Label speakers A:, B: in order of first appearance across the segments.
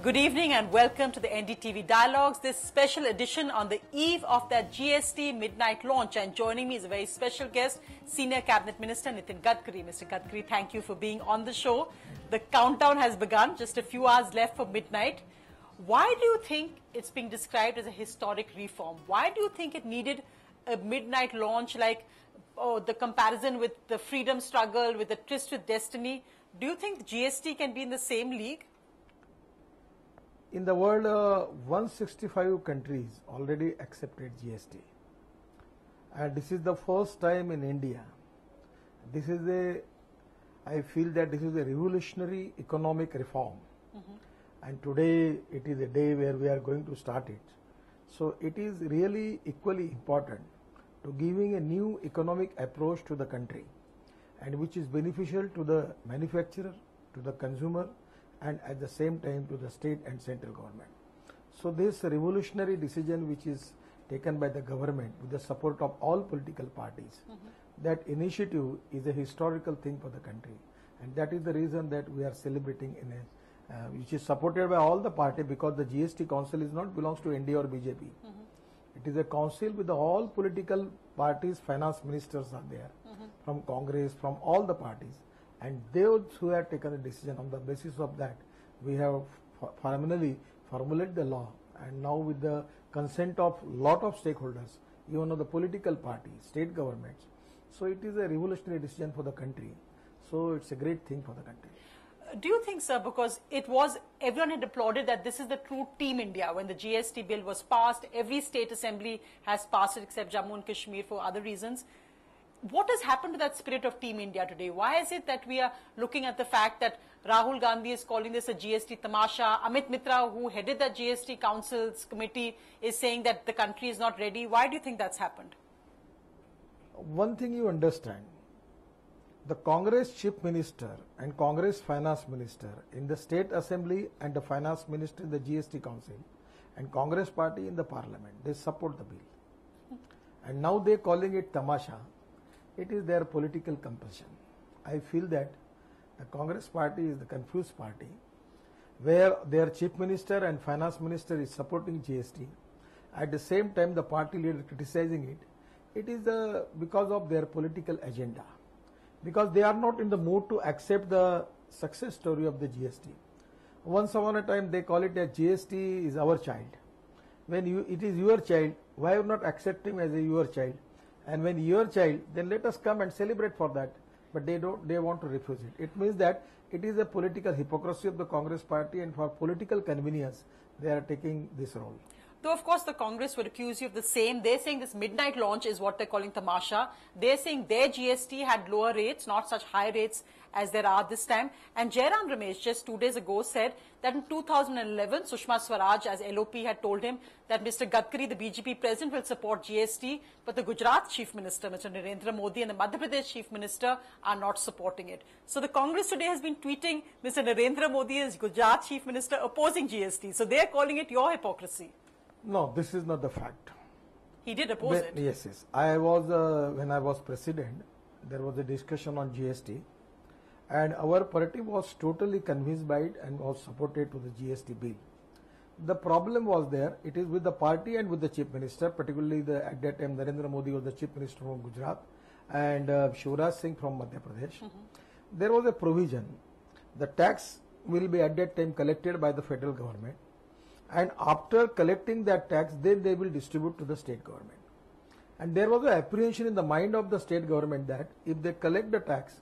A: Good evening and welcome to the NDTV Dialogues, this special edition on the eve of that GST midnight launch. And joining me is a very special guest, Senior Cabinet Minister Nitin Gadkari. Mr. Gadkari, thank you for being on the show. The countdown has begun, just a few hours left for midnight. Why do you think it's being described as a historic reform? Why do you think it needed a midnight launch like the comparison with the freedom struggle, with the tryst with destiny? Do you think GST can be in the same league?
B: In the world, 165 countries already accepted GST. And this is the first time in India. I feel that this is a revolutionary economic reform. And today it is a day where we are going to start it. So it is really equally important to giving a new economic approach to the country, and which is beneficial to the manufacturer, to the consumer, and at the same time to the state and central government. So this revolutionary decision which is taken by the government with the support of all political parties, that initiative is a historical thing for the country, and that is the reason that we are celebrating in a which is supported by all the party, because the GST council is not belongs to NDA or BJP. It is a council with all political parties, finance ministers are there, from Congress, from all the parties. And those who have taken a decision, on the basis of that, we have finally formulated the law, and now with the consent of lot of stakeholders, even of the political parties, state governments. So it is a revolutionary decision for the country. So it's a great thing for the country.
A: Do you think, sir, because everyone had applauded that this is the true Team India when the GST bill was passed, every state assembly has passed it except Jammu and Kashmir for other reasons. What has happened to that spirit of Team India today? Why is it that we are looking at the fact that Rahul Gandhi is calling this a GST tamasha? Amit Mitra, who headed the GST Council's committee, is saying that the country is not ready. Why do you think that's happened?
B: One thing you understand, the Congress Chief Minister and Congress Finance Minister in the State Assembly and the Finance Minister in the GST Council and Congress Party in the Parliament, they support the bill. And now they are calling it tamasha. It is their political compulsion. I feel that the Congress Party is the confused party, where their Chief Minister and Finance Minister is supporting GST. At the same time, the party leader criticizing it. It is because of their political agenda, because they are not in the mood to accept the success story of the GST. Once upon a time, they call it that GST is our child. When it is your child, why not accept him as your child? And when your child, then let us come and celebrate for that. But they want to refuse it. It means that it is a political hypocrisy of the Congress Party, and for political convenience, they are taking this role.
A: Though, of course, the Congress would accuse you of the same. They're saying this midnight launch is what they're calling tamasha. They're saying their GST had lower rates, not such high rates as there are this time. And Jairam Ramesh just 2 days ago said that in 2011, Sushma Swaraj, as LOP, had told him that Mr. Gadkari, the BJP president, will support GST, but the Gujarat Chief Minister, Mr. Narendra Modi, and the Madhya Pradesh Chief Minister are not supporting it. So the Congress today has been tweeting Mr. Narendra Modi as Gujarat Chief Minister opposing GST. So they're calling it your hypocrisy.
B: No, this is not the fact.
A: He did oppose it.
B: Yes, yes. I was, when I was president, there was a discussion on GST, and our party was totally convinced by it and was supported to the GST bill. The problem was there, it is with the party and with the Chief Minister, particularly at that time Narendra Modi was the Chief Minister from Gujarat, and Shivraj Singh from Madhya Pradesh. There was a provision, the tax will be at that time collected by the federal government, and after collecting that tax, then they will distribute to the state government. And there was an apprehension in the mind of the state government that if they collect the tax,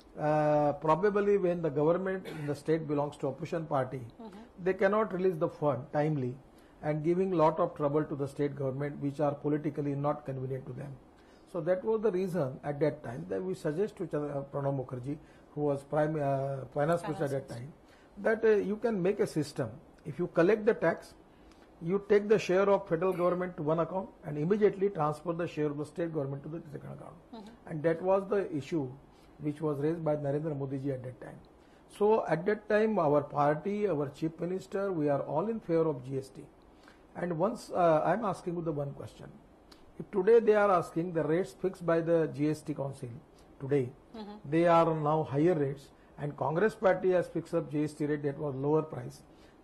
B: probably when the government in the state belongs to opposition party, they cannot release the fund timely, and giving lot of trouble to the state government, which are politically not convenient to them. So that was the reason at that time that we suggest to Pranab Mukherjee, who was finance minister at that time, that you can make a system. If you collect the tax, you take the share of federal government to one account and immediately transfer the share of the state government to the second account. And that was the issue which was raised by Narendra Modi ji at that time. So at that time, our party, our Chief Minister, we are all in favor of GST. And once I am asking you the one question. If today they are asking the rates fixed by the GST Council today, they are now higher rates, and Congress party has fixed up GST rate that was lower price,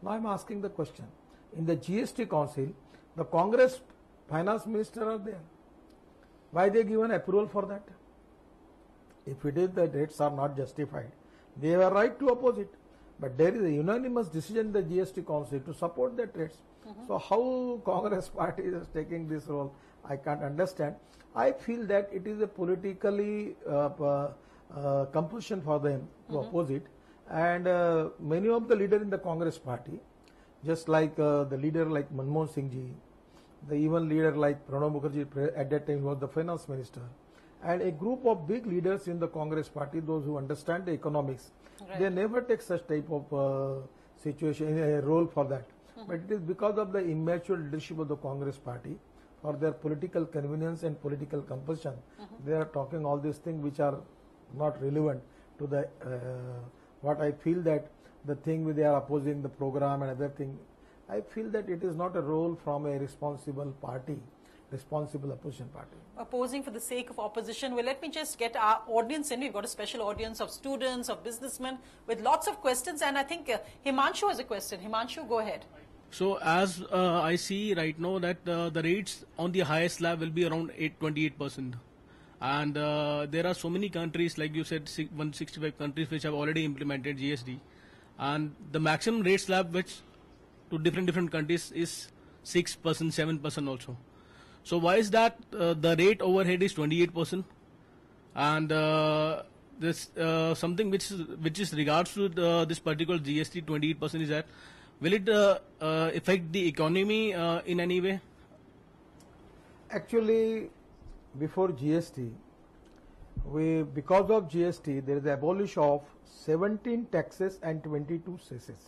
B: Now I'm asking the question. In the GST Council, the Congress finance minister are there. Why they given approval for that? If it is that rates are not justified, they have a right to oppose it. But there is a unanimous decision in the GST Council to support that rates. So how Congress party is taking this role, I can't understand. I feel that it is a politically compulsion for them to oppose it. And many of the leaders in the Congress party, just like the leader like Manmohan Singh ji, the even leader like Pranab Mukherjee at that time was the finance minister, and a group of big leaders in the Congress party, those who understand the economics, they never take such type of situation, a role for that. But it is because of the immature leadership of the Congress party, for their political convenience and political compulsion, they are talking all these things which are not relevant to the what I feel that the thing they are opposing the program and other thing. I feel that it is not a role from a responsible party, responsible opposition party.
A: Opposing for the sake of opposition. Well, let me just get our audience in. We've got a special audience of students, of businessmen with lots of questions, and I think Himanshu has a question. Himanshu, go ahead.
C: So as I see right now that the rates on the highest slab will be around 28%. And there are so many countries, like you said, 165 countries which have already implemented GST. And the maximum rate slab which to different countries is 6%, 7% also. So why is that the rate overhead is 28%? And this something which is regards to this particular GST 28% is that, will it affect the economy in any way?
B: Actually, before GST, because of GST, there is the abolition of 17 taxes and 22 cesses.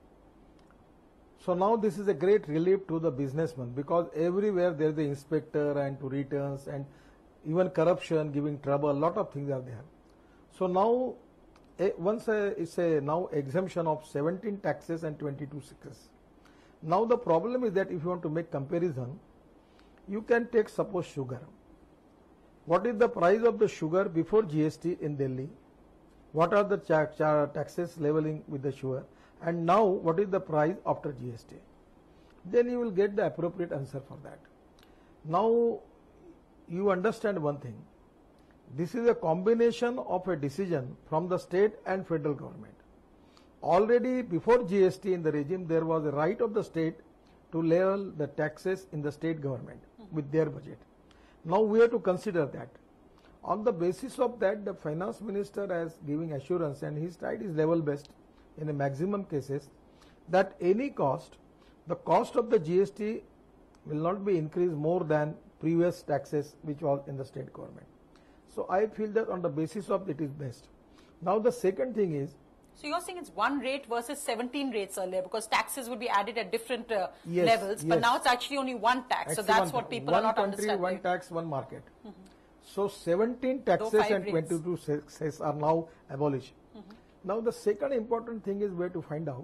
B: So now this is a great relief to the businessman, because everywhere there is the inspector and to returns and even corruption giving trouble, a lot of things are there. So now it's a now exemption of 17 taxes and 22 cesses. Now the problem is that if you want to make comparison, you can take suppose sugar. What is the price of the sugar before GST in Delhi? What are the taxes leveling with the sugar? And now what is the price after GST? Then you will get the appropriate answer for that. Now you understand one thing. This is a combination of a decision from the state and federal government. Already before GST in the regime, there was a right of the state to level the taxes in the state government with their budget. Now we have to consider that. On the basis of that, the finance minister is giving assurance, and his side is level based in the maximum cases, that any cost, the cost of the GST will not be increased more than previous taxes which was in the state government. So I feel that on the basis of it is best. Now the second thing is,
A: so you're saying it's one rate versus 17 rates earlier, because taxes would be added at different levels, but now it's actually only one tax. So that's what people are not understanding.
B: One country, one tax, one market. So 17 taxes and 22 cesses are now abolished. Now the second important thing is where to find out.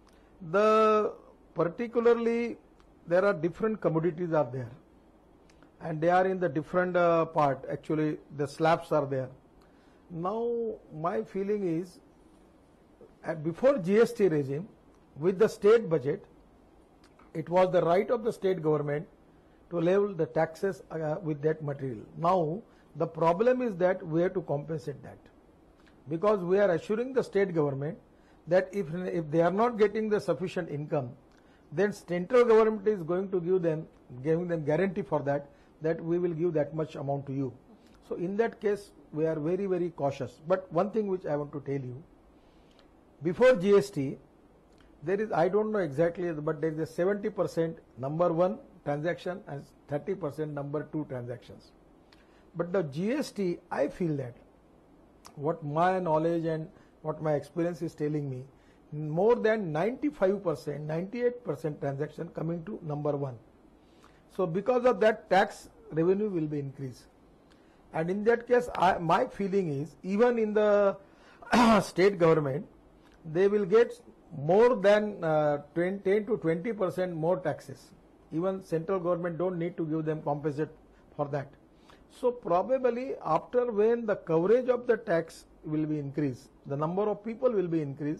B: Particularly there are different commodities are there, and they are in the different part. Actually the slabs are there. Now my feeling is, before GST regime, with the state budget, it was the right of the state government to level the taxes with that material. Now the problem is that we have to compensate that, because we are assuring the state government that if they are not getting the sufficient income, then central government is going to giving them guarantee for that we will give that much amount to you. So in that case we are very, very cautious. But one thing which I want to tell you, before GST, there is, I don't know exactly, but there is a 70% number one transaction and 30% number two transactions. But the GST, I feel that what my knowledge and what my experience is telling me, more than 95%, 98% transaction coming to number one. So because of that, tax revenue will be increased. And in that case, my feeling is, even in the state government, they will get more than 10 to 20% more taxes. Even central government don't need to give them compensate for that. So probably after when the coverage of the tax will be increased, the number of people will be increased,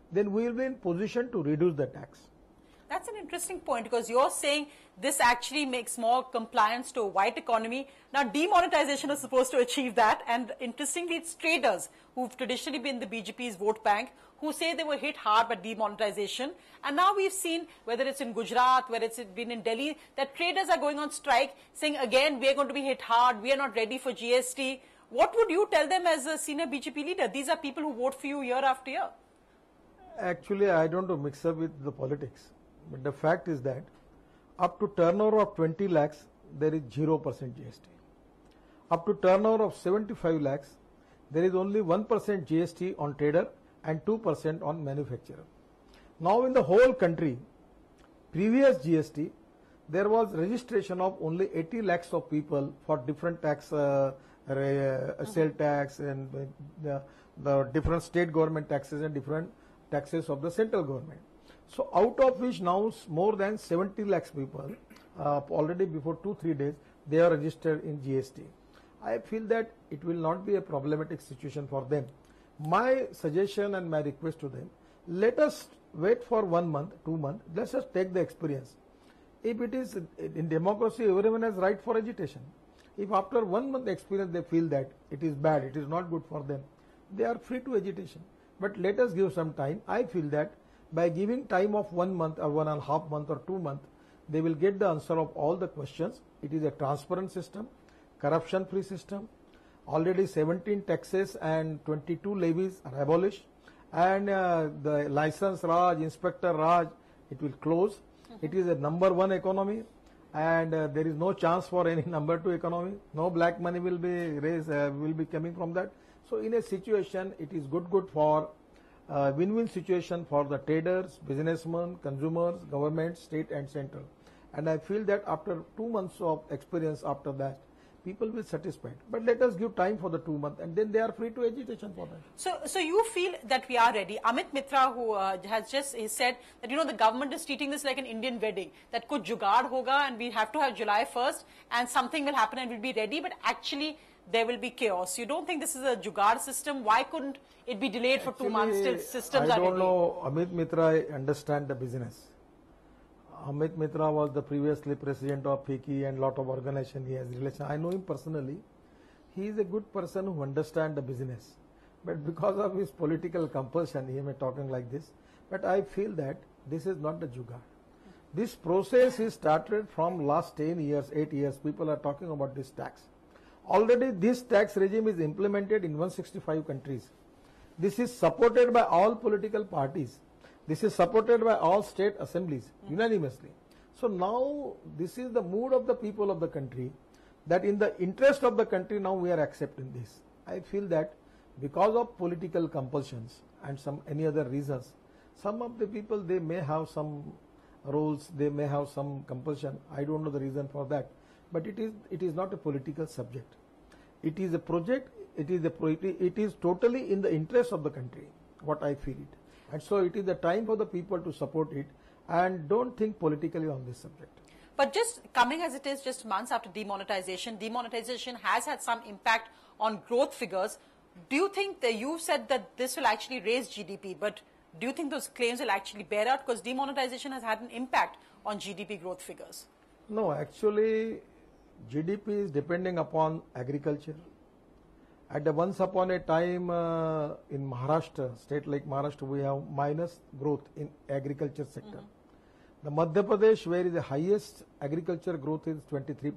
B: then we will be in position to reduce the tax.
A: That's an interesting point, because you're saying this actually makes more compliance to a white economy. Now, demonetization is supposed to achieve that, and interestingly, it's traders who've traditionally been the BJP's vote bank who say they were hit hard by demonetization. And now we've seen, whether it's in Gujarat, whether it's been in Delhi, that traders are going on strike, saying again, we are going to be hit hard, we are not ready for GST. What would you tell them as a senior BJP leader? These are people who vote for you year after year.
B: Actually, I don't want to mix up with the politics. But the fact is that up to turnover of 20 lakhs, there is 0% GST. Up to turnover of 75 lakhs, there is only 1% GST on trader and 2% on manufacturer. Now in the whole country, previous GST, there was registration of only 80 lakhs of people for different tax, sale tax and the different state government taxes and different taxes of the central government. So out of which now more than 70 lakhs people, already before 2-3 days, they are registered in GST. I feel that it will not be a problematic situation for them. My suggestion and my request to them, let us wait for 1 month, 2 months, let us take the experience. If it is in democracy, everyone has right for agitation. If after 1 month experience they feel that it is bad, it is not good for them, they are free to agitation. But let us give some time. I feel that by giving time of 1 month or 1.5 months or 2 months, they will get the answer of all the questions. It is a transparent system, corruption-free system. Already 17 taxes and 22 levies are abolished, and the license Raj, Inspector Raj, it will close. It is a number 1 economy, and there is no chance for any number 2 economy. No black money will be raised, will be coming from that. So in a situation, it is good for win-win situation for the traders, businessmen, consumers, government, state and central. And I feel that after 2 months of experience after that, people will be satisfied. But let us give time for the 2 months, and then they are free to agitation for that.
A: So you feel that we are ready. Amit Mitra, who has just said that, the government is treating this like an Indian wedding, that kuch jugaad hoga and we have to have July 1st and something will happen and we'll be ready, but actually there will be chaos. You don't think this is a jugaad system? Why couldn't it be delayed for 2 months till systems are ready?
B: I don't know. Amit Mitra, I understand the business. Amit Mitra was the previously president of FICCI and lot of organization he has relation. I know him personally. He is a good person who understands the business. But because of his political compulsion, he may talking like this. But I feel that this is not the jugaad. This process is started from last 10 years, 8 years. People are talking about this tax. Already this tax regime is implemented in 165 countries. This is supported by all political parties. This is supported by all state assemblies unanimously. So now this is the mood of the people of the country, that in the interest of the country now we are accepting this. I feel that because of political compulsions and some any other reasons, some of the people, they may have some rules, they may have some compulsion. I don't know the reason for that. But it is not a political subject. It is a project. It is totally in the interest of the country, what I feel it. And so it is the time for the people to support it and don't think politically on this subject.
A: But just coming as it is just months after demonetization has had some impact on growth figures. Do you think that you said that this will actually raise GDP, but do you think those claims will actually bear out? Because demonetization has had an impact on GDP growth figures.
B: No, actually GDP is depending upon agriculture. At the once upon a time in Maharashtra, state like Maharashtra, we have minus growth in agriculture sector. The Madhya Pradesh, where is the highest agriculture growth, is 23%.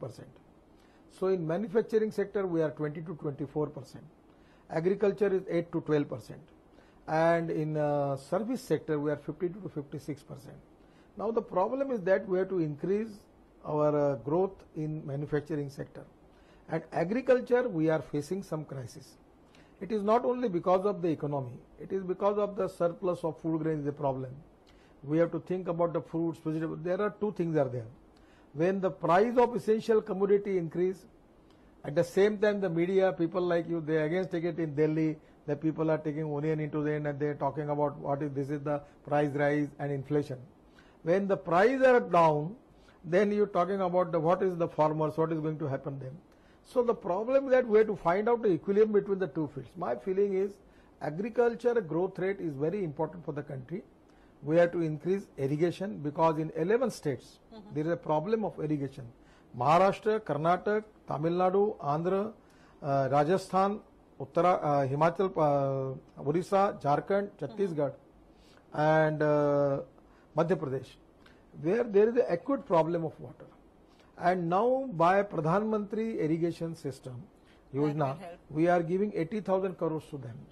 B: So in manufacturing sector, we are 20 to 24%. Agriculture is 8 to 12%. And in service sector, we are 52 to 56%. Now the problem is that we have to increase our growth in manufacturing sector. And agriculture, we are facing some crisis. It is not only because of the economy, it is because of the surplus of food grain is a problem. We have to think about the fruits, vegetables. There are two things are there. When the price of essential commodity increase, at the same time the media, people like you, they again take it in Delhi, the people are taking onion into the end and they are talking about this is the price rise and inflation. When the prices are down, then you are talking about what is the farmers, what is going to happen then. So the problem is that we have to find out the equilibrium between the two fields. My feeling is agriculture growth rate is very important for the country. We have to increase irrigation because in 11 states there is a problem of irrigation. Maharashtra, Karnataka, Tamil Nadu, Andhra, Rajasthan, Himachal, Orissa, Jharkhand, Chhattisgarh, and Madhya Pradesh, where there is an acute problem of water. And now by Pradhan Mantri irrigation system, Yojana, we are giving 80,000 crores to them.